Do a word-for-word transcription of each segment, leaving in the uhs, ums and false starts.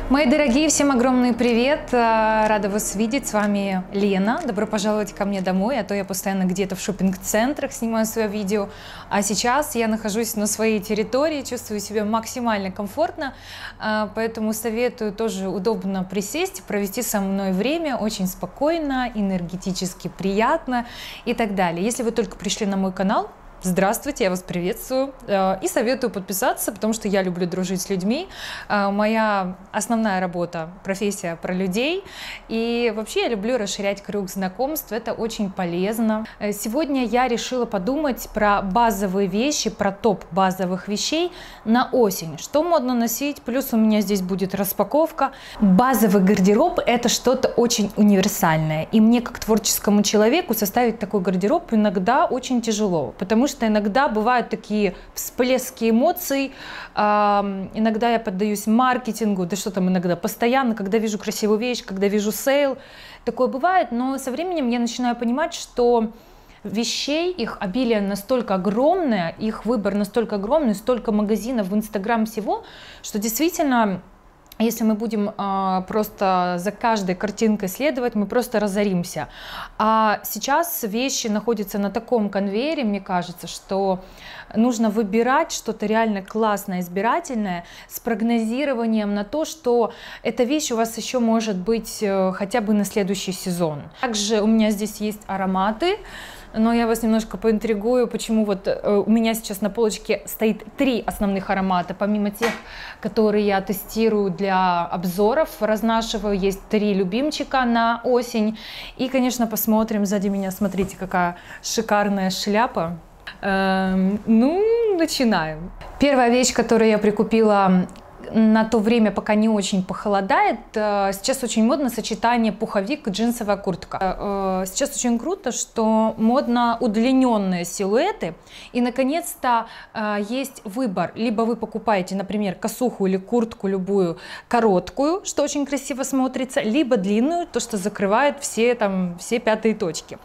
Мои дорогие, всем огромный привет! Рада вас видеть. С вами Лена. Добро пожаловать ко мне домой, а то я постоянно где-то в шопинг-центрах снимаю свое видео. А сейчас я нахожусь на своей территории, чувствую себя максимально комфортно, поэтому советую тоже удобно присесть, провести со мной время очень спокойно, энергетически приятно и так далее. Если вы только пришли на мой канал, здравствуйте, я вас приветствую и советую подписаться, потому что я люблю дружить с людьми. Моя основная работа, профессия про людей, и вообще я люблю расширять круг знакомств, это очень полезно. Сегодня я решила подумать про базовые вещи, про топ базовых вещей на осень. Что модно носить, плюс у меня здесь будет распаковка. Базовый гардероб — это что-то очень универсальное, и мне как творческому человеку составить такой гардероб иногда очень тяжело, потому что иногда бывают такие всплески эмоций, иногда я поддаюсь маркетингу, да что там иногда, постоянно, когда вижу красивую вещь, когда вижу сейл, такое бывает, но со временем я начинаю понимать, что вещей, их обилие настолько огромное, их выбор настолько огромный, столько магазинов в Инстаграм всего, что действительно, если мы будем э, просто за каждой картинкой следовать, мы просто разоримся. А сейчас вещи находятся на таком конвейере, мне кажется, что нужно выбирать что-то реально классное, избирательное, с прогнозированием на то, что эта вещь у вас еще может быть э, хотя бы на следующий сезон. Также у меня здесь есть ароматы. Но я вас немножко поинтригую, почему вот э, у меня сейчас на полочке стоит три основных аромата, помимо тех, которые я тестирую для обзоров, разнашиваю, есть три любимчика на осень. И, конечно, посмотрим, сзади меня, смотрите, какая шикарная шляпа. Эм, ну, начинаем. Первая вещь, которую я прикупила на то время, пока не очень похолодает, сейчас очень модно сочетание пуховик и джинсовая куртка. Сейчас очень круто, что модно удлиненные силуэты, и наконец-то есть выбор. Либо вы покупаете, например, косуху или куртку любую короткую, что очень красиво смотрится, либо длинную, то, что закрывает все, там, все пятые точки.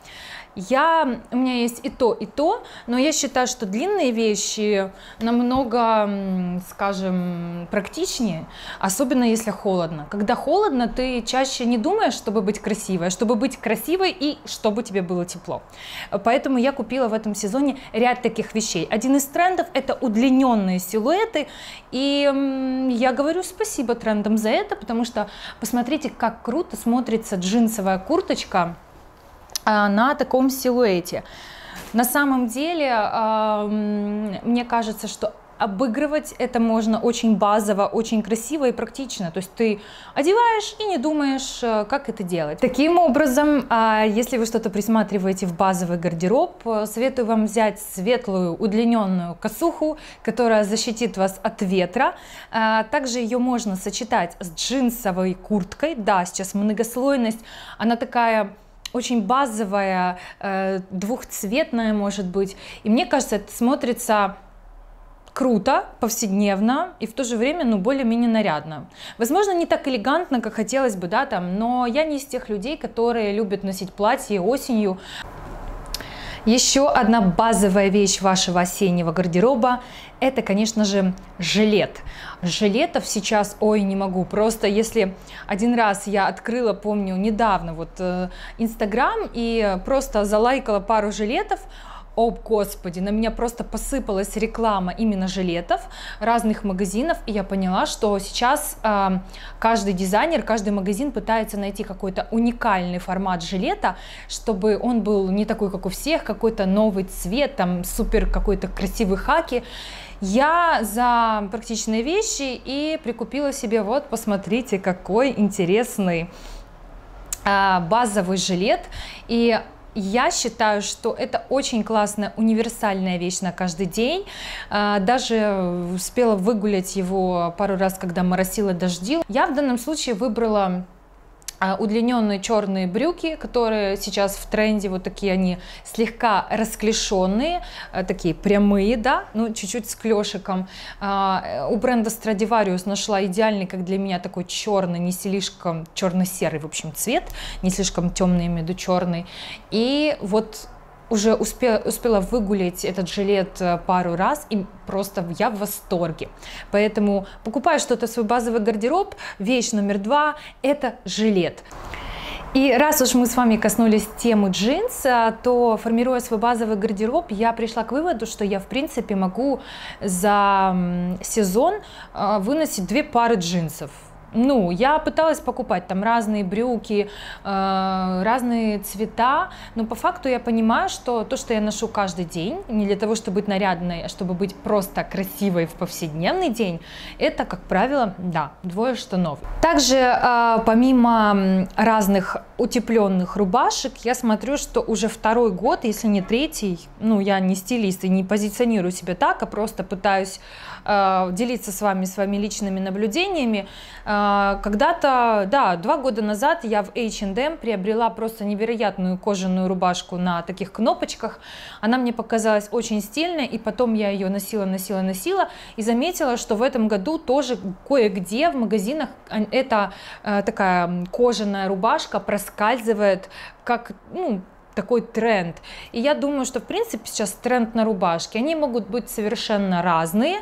Я, у меня есть и то, и то, но я считаю, что длинные вещи намного, скажем, практичнее, особенно если холодно. Когда холодно, ты чаще не думаешь, чтобы быть красивой, а чтобы быть красивой и чтобы тебе было тепло. Поэтому я купила в этом сезоне ряд таких вещей. Один из трендов — это удлиненные силуэты, и я говорю спасибо трендам за это, потому что посмотрите, как круто смотрится джинсовая курточка на таком силуэте. На самом деле, э, мне кажется, что обыгрывать это можно очень базово, очень красиво и практично. То есть ты одеваешь и не думаешь, как это делать. Таким образом, если вы что-то присматриваете в базовый гардероб, советую вам взять светлую удлиненную косуху, которая защитит вас от ветра. Также ее можно сочетать с джинсовой курткой. Да, сейчас многослойность, она такая очень базовая, двухцветная, может быть. И мне кажется, это смотрится круто, повседневно и в то же время, ну, более-менее нарядно. Возможно, не так элегантно, как хотелось бы, да, там, но я не из тех людей, которые любят носить платье осенью. Еще одна базовая вещь вашего осеннего гардероба — это, конечно же, жилет. Жилетов сейчас, ой, не могу. Просто если один раз я открыла, помню, недавно вот Инстаграм и просто залайкала пару жилетов, о, господи, на меня просто посыпалась реклама именно жилетов разных магазинов, и я поняла, что сейчас э, каждый дизайнер, каждый магазин пытается найти какой-то уникальный формат жилета, чтобы он был не такой, как у всех, какой-то новый цвет, там супер какой-то красивый хаки. Я за практичные вещи и прикупила себе, вот, посмотрите, какой интересный э, базовый жилет. И я считаю, что это очень классная универсальная вещь на каждый день. Даже успела выгулять его пару раз, когда моросило, дождило. Я в данном случае выбрала удлиненные черные брюки, которые сейчас в тренде, вот такие они слегка расклешенные, такие прямые, да, ну чуть-чуть с клешиком. У бренда Stradivarius нашла идеальный, как для меня, такой черный, не слишком черно-серый, в общем, цвет, не слишком темный, имею в виду черный. И вот уже успела, успела выгулять этот жилет пару раз, и просто я в восторге. Поэтому покупаю что-то в свой базовый гардероб, вещь номер два – это жилет. И раз уж мы с вами коснулись темы джинса, то, формируя свой базовый гардероб, я пришла к выводу, что я, в принципе, могу за сезон выносить две пары джинсов. Ну, я пыталась покупать там разные брюки, э, разные цвета, но по факту я понимаю, что то, что я ношу каждый день, не для того, чтобы быть нарядной, а чтобы быть просто красивой в повседневный день, это, как правило, да, двое штанов. Также, э, помимо разных утепленных рубашек, я смотрю, что уже второй год, если не третий, ну, я не стилист и не позиционирую себя так, а просто пытаюсь э, делиться с вами своими личными наблюдениями. Когда-то, да, два года назад я в эйч энд эм приобрела просто невероятную кожаную рубашку на таких кнопочках. Она мне показалась очень стильной, и потом я ее носила, носила, носила, и заметила, что в этом году тоже кое-где в магазинах эта такая кожаная рубашка проскальзывает как, ну, такой тренд. И я думаю, что в принципе сейчас тренд на рубашки. Они могут быть совершенно разные,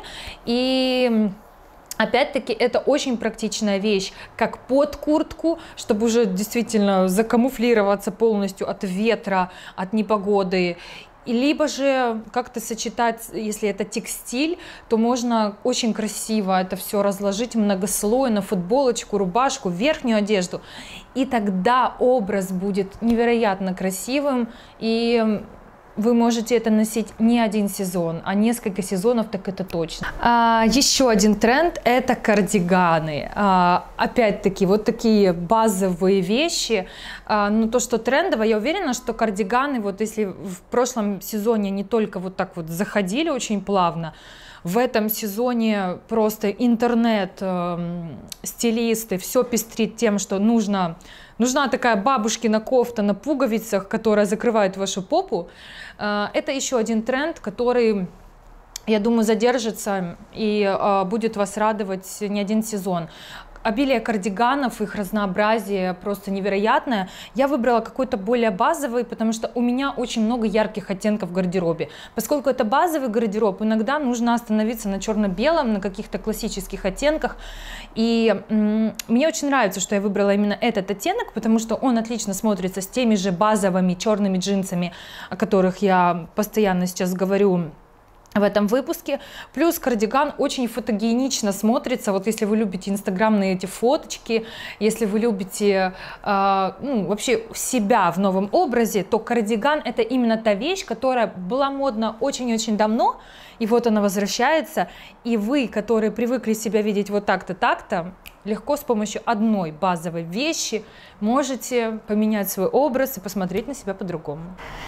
и опять-таки, это очень практичная вещь, как под куртку, чтобы уже действительно закамуфлироваться полностью от ветра, от непогоды. И либо же как-то сочетать, если это текстиль, то можно очень красиво это все разложить многослойно, футболочку, рубашку, верхнюю одежду. И тогда образ будет невероятно красивым, и вы можете это носить не один сезон, а несколько сезонов, так это точно. А, еще один тренд – это кардиганы. А, опять-таки, вот такие базовые вещи. А, ну, то, что трендово, я уверена, что кардиганы, вот если в прошлом сезоне не только вот так вот заходили очень плавно, в этом сезоне просто интернет, э, стилисты, все пестрит тем, что нужно, нужна такая бабушкина кофта на пуговицах, которая закрывает вашу попу. Э, это еще один тренд, который, я думаю, задержится и э, будет вас радовать не один сезон. Обилие кардиганов, их разнообразие просто невероятное. Я выбрала какой-то более базовый, потому что у меня очень много ярких оттенков в гардеробе. Поскольку это базовый гардероб, иногда нужно остановиться на черно-белом, на каких-то классических оттенках. И мне очень нравится, что я выбрала именно этот оттенок, потому что он отлично смотрится с теми же базовыми черными джинсами, о которых я постоянно сейчас говорю в этом выпуске. Плюс кардиган очень фотогенично смотрится. Вот если вы любите инстаграмные эти фоточки, если вы любите э, ну, вообще себя в новом образе, то кардиган — это именно та вещь, которая была модна очень-очень давно, и вот она возвращается, и вы, которые привыкли себя видеть вот так-то, так-то, легко с помощью одной базовой вещи можете поменять свой образ и посмотреть на себя по-другому.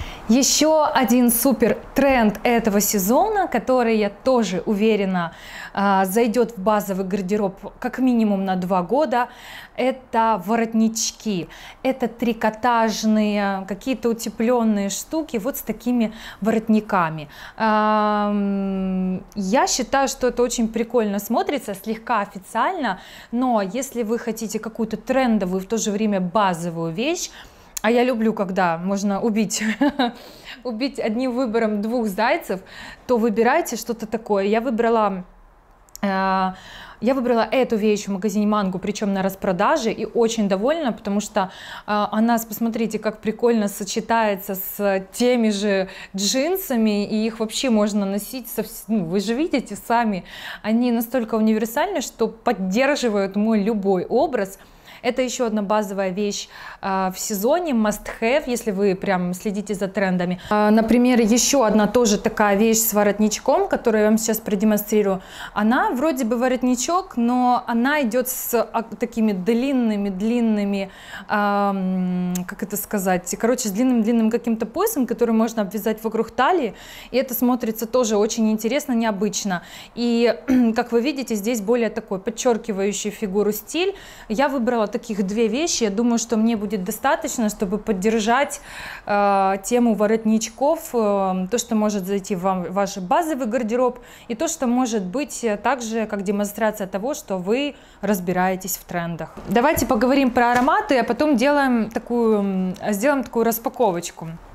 Еще один супер тренд этого сезона, который, я тоже уверена, зайдет в базовый гардероб как минимум на два года, это воротнички. Это трикотажные, какие-то утепленные штуки вот с такими воротниками. Я считаю, что это очень прикольно смотрится, слегка официально, но если вы хотите какую-то трендовую, в то же время базовую вещь, а я люблю, когда можно убить, убить одним выбором двух зайцев, то выбирайте что-то такое. Я выбрала, э, я выбрала эту вещь в магазине Mango, причем на распродаже, и очень довольна, потому что э, она, посмотрите, как прикольно сочетается с теми же джинсами, и их вообще можно носить, со, ну, вы же видите сами, они настолько универсальны, что поддерживают мой любой образ. Это еще одна базовая вещь э, в сезоне, must have, если вы прям следите за трендами. Э, например, еще одна тоже такая вещь с воротничком, которую я вам сейчас продемонстрирую. Она вроде бы воротничок, но она идет с а, такими длинными-длинными, э, как это сказать, короче, с длинным-длинным каким-то поясом, который можно обвязать вокруг талии. И это смотрится тоже очень интересно, необычно. И, как вы видите, здесь более такой подчеркивающий фигуру стиль. Я выбрала таких две вещи. Я думаю, что мне будет достаточно, чтобы поддержать э, тему воротничков, э, то, что может зайти в вам, ваш базовый гардероб, и то, что может быть также как демонстрация того, что вы разбираетесь в трендах. Давайте поговорим про ароматы, а потом делаем такую, сделаем такую распаковочку.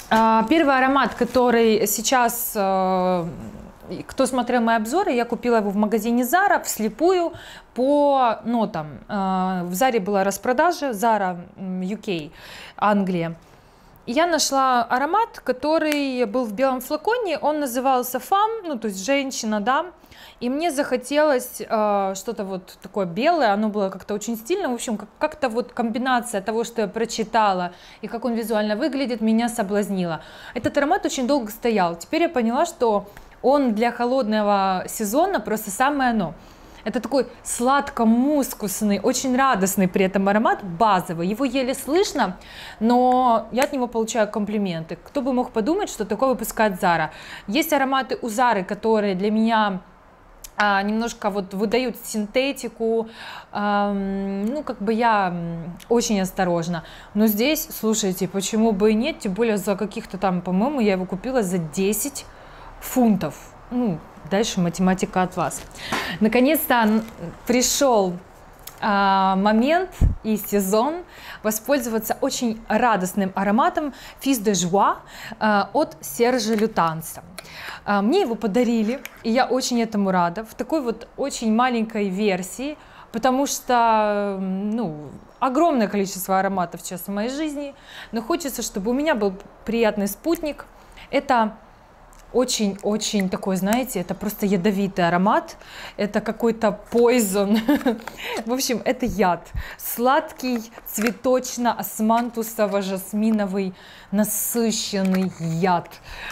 Первый аромат, который сейчас, кто смотрел мои обзоры, я купила его в магазине Zara вслепую по нотам. В Zara была распродажа, Zara ю кей, Англия. Я нашла аромат, который был в белом флаконе, он назывался Femme, ну то есть женщина, да. И мне захотелось э, что-то вот такое белое, оно было как-то очень стильно, в общем, как-то вот комбинация того, что я прочитала и как он визуально выглядит, меня соблазнила. Этот аромат очень долго стоял, теперь я поняла, что он для холодного сезона просто самое оно. Это такой сладко-мускусный, очень радостный при этом аромат, базовый, его еле слышно, но я от него получаю комплименты. Кто бы мог подумать, что такое выпускает Zara. Есть ароматы у Zara, которые для меня А, немножко вот выдают синтетику, эм, ну как бы я очень осторожна, но здесь, слушайте, почему бы и нет, тем более за каких-то там, по-моему, я его купила за десять фунтов, ну, дальше математика от вас. Наконец-то пришел а, момент и сезон воспользоваться очень радостным ароматом Fils de Joie а, от Сержа Лютанса. А, мне его подарили, и я очень этому рада, в такой вот очень маленькой версии, потому что, ну, огромное количество ароматов сейчас в моей жизни, но хочется, чтобы у меня был приятный спутник. Это очень-очень такой, знаете, это просто ядовитый аромат, это какой-то poison, в общем, это яд, сладкий, цветочно-османтусово-жасминовый, насыщенный яд.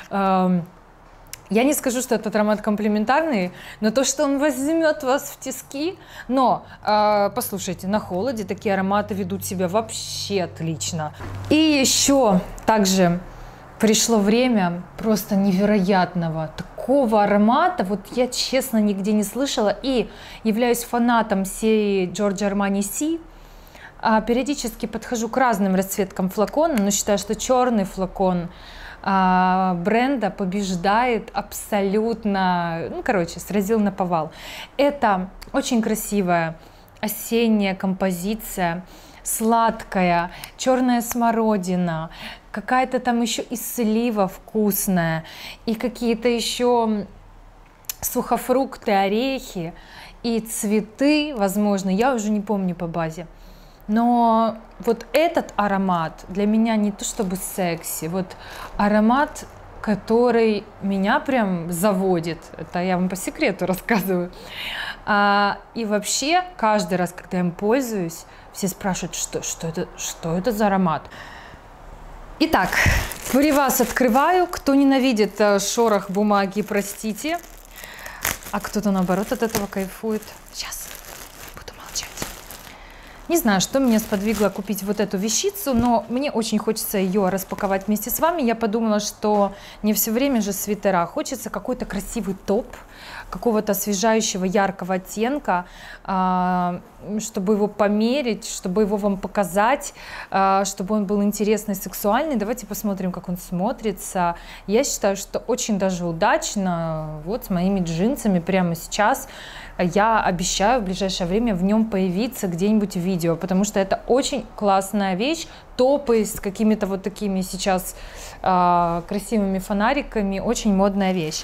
Я не скажу, что этот аромат комплиментарный, но то, что он возьмет вас в тиски, но э, послушайте, на холоде такие ароматы ведут себя вообще отлично. И еще также пришло время просто невероятного такого аромата, вот я честно нигде не слышала и являюсь фанатом серии Giorgio Armani Си. А, периодически подхожу к разным расцветкам флакона, но считаю, что черный флакон а, бренда побеждает абсолютно, ну короче, сразил наповал. Это очень красивая осенняя композиция, сладкая, черная смородина, какая-то там еще и слива вкусная, и какие-то еще сухофрукты, орехи и цветы, возможно, я уже не помню по базе. Но вот этот аромат для меня не то чтобы секси, вот аромат, который меня прям заводит, это я вам по секрету рассказываю. А, и вообще каждый раз, когда я им пользуюсь, все спрашивают, что, что, это, что это за аромат. Итак, при вас открываю. Кто ненавидит шорох бумаги, простите. А кто-то наоборот от этого кайфует. Сейчас буду молчать. Не знаю, что меня сподвигло купить вот эту вещицу, но мне очень хочется ее распаковать вместе с вами. Я подумала, что не все время же свитера. Хочется какой-то красивый топ, какого-то освежающего яркого оттенка, чтобы его померить, чтобы его вам показать, чтобы он был интересный, сексуальный. Давайте посмотрим, как он смотрится. Я считаю, что очень даже удачно. Вот с моими джинсами прямо сейчас. Я обещаю в ближайшее время в нем появиться где-нибудь в видео, потому что это очень классная вещь. Топы с какими-то вот такими сейчас красивыми фонариками. Очень модная вещь.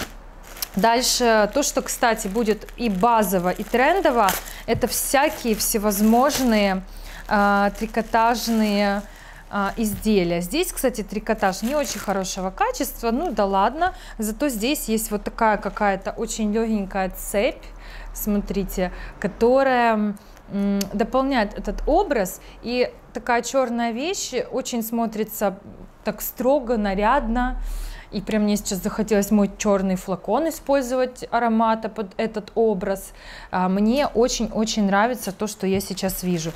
Дальше, то, что, кстати, будет и базово, и трендово, это всякие всевозможные э, трикотажные э, изделия. Здесь, кстати, трикотаж не очень хорошего качества, ну да ладно, зато здесь есть вот такая какая-то очень легенькая цепь, смотрите, которая м, дополняет этот образ, и такая черная вещь очень смотрится так строго, нарядно. И прям мне сейчас захотелось мой черный флакон использовать аромата под этот образ. Мне очень-очень нравится то, что я сейчас вижу.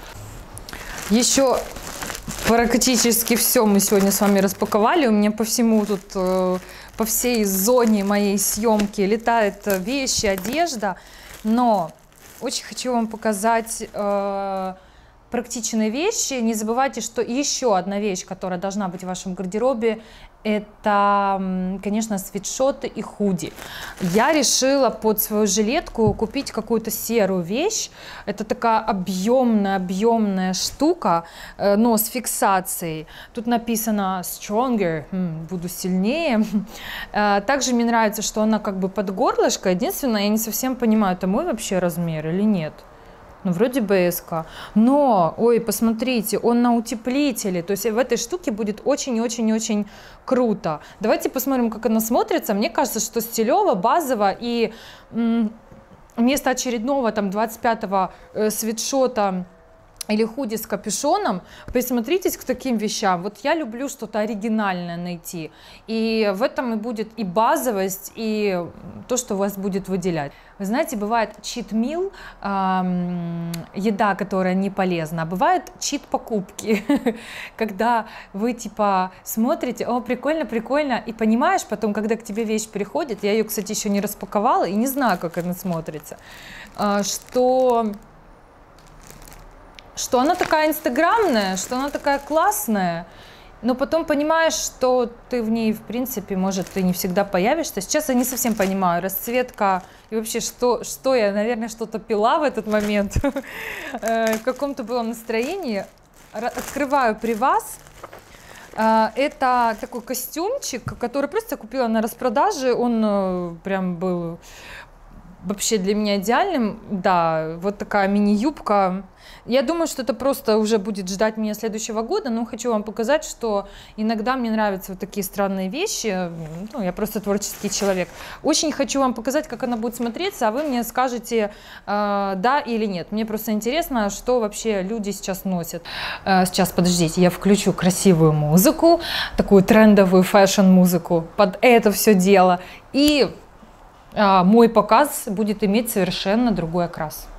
Еще практически все мы сегодня с вами распаковали. У меня по всему тут, по всей зоне моей съемки летают вещи, одежда. Но очень хочу вам показать практичные вещи. Не забывайте, что еще одна вещь, которая должна быть в вашем гардеробе, это, конечно, свитшоты и худи. Я решила под свою жилетку купить какую-то серую вещь. Это такая объемная, объемная штука, но с фиксацией. Тут написано stronger, буду сильнее. Также мне нравится, что она как бы под горлышко. Единственное, я не совсем понимаю, это мой вообще размер или нет. Ну, вроде бы эс-ка. Но, ой, посмотрите, он на утеплителе. То есть в этой штуке будет очень-очень-очень круто. Давайте посмотрим, как она смотрится. Мне кажется, что стилево, базово и м, вместо очередного там двадцать пятого э, свитшота или худи с капюшоном, присмотритесь к таким вещам. Вот я люблю что-то оригинальное найти. И в этом и будет и базовость, и то, что вас будет выделять. Вы знаете, бывает чит-мил, эм, еда, которая не полезна, а бывает чит-покупки, когда вы типа смотрите, о, прикольно, прикольно, и понимаешь потом, когда к тебе вещь приходит, я ее, кстати, еще не распаковала и не знаю, как она смотрится, э, что... что она такая инстаграмная, что она такая классная, но потом понимаешь, что ты в ней, в принципе, может, ты не всегда появишься. Сейчас я не совсем понимаю, расцветка и вообще, что, что я, наверное, что-то пила в этот момент, в каком-то было настроении. Открываю при вас. Это такой костюмчик, который просто купила на распродаже, он прям был вообще для меня идеальным. Да, вот такая мини-юбка. Я думаю, что это просто уже будет ждать меня следующего года, но хочу вам показать, что иногда мне нравятся вот такие странные вещи. Ну, я просто творческий человек. Очень хочу вам показать, как она будет смотреться, а вы мне скажете, э, да или нет. Мне просто интересно, что вообще люди сейчас носят. Э, сейчас, подождите, я включу красивую музыку, такую трендовую фэшн-музыку под это все дело. И э, мой показ будет иметь совершенно другой окрас.